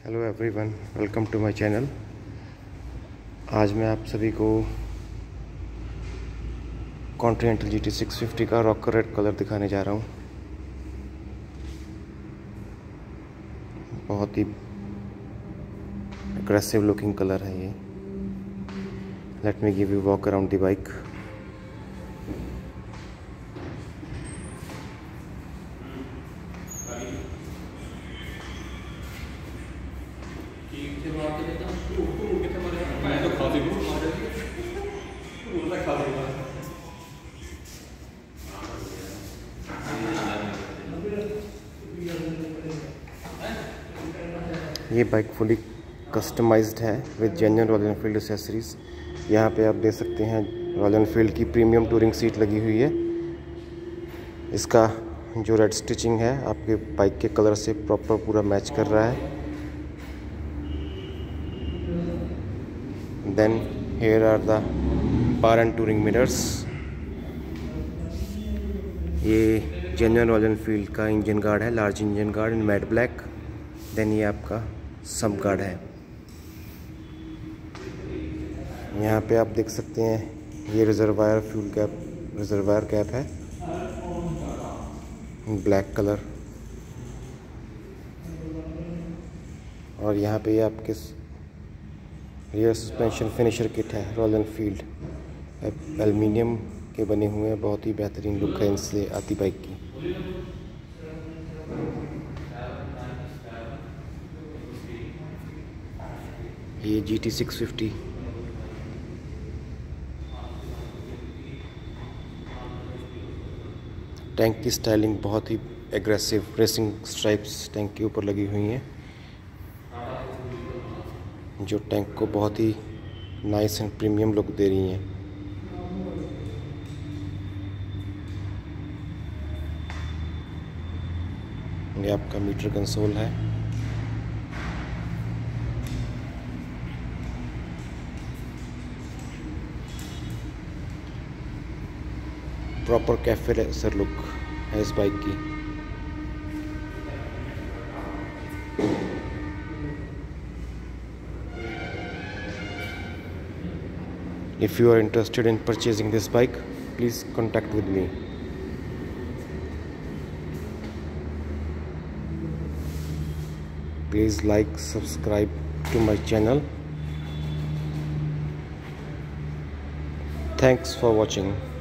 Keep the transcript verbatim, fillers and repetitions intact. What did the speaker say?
Hello everyone, welcome to my channel. आज मैं आप सभी को Continental G T six fifty का रॉकर रेड कलर दिखाने जा रहा हूँ। बहुत ही एग्रेसिव लुकिंग कलर है ये। Let me give you walk around the bike. ये बाइक फुली कस्टमाइज्ड है with genuine Royal Enfield accessories. यहाँ पे आप देख सकते हैं रॉयल एनफील्ड की प्रीमियम टूरिंग सीट लगी हुई है। इसका जो रेड स्टिचिंग है आपके बाइक के कलर से प्रॉपर पूरा मैच कर रहा है। Then here are the bar and touring mirrors. ये जेन्युइन रॉयल एनफील्ड का इंजन गार्ड है, large engine guard in matte black. देन ये आपका सब गार्ड है। यहाँ पे आप देख सकते हैं ये reservoir fuel cap reservoir cap है, ब्लैक कलर। और यहाँ पे ये आपके रियर सस्पेंशन फिनिशर किट है रॉयल एनफील्ड, एल्युमिनियम के बने हुए हैं। बहुत ही बेहतरीन लुक है इनसे आती बाइक की। ये G T six fifty tank की स्टाइलिंग बहुत ही एग्रेसिव रेसिंग स्ट्राइप्स टैंक के ऊपर लगी हुई हैं, जो टैंक को बहुत ही नाइस एंड प्रीमियम लुक दे रही हैं। ये आपका मीटर कंसोल है। प्रॉपर कैफे रेसर लुक है इस बाइक की। If you are interested in purchasing this bike, please contact with me. Please like, subscribe to my channel. Thanks for watching.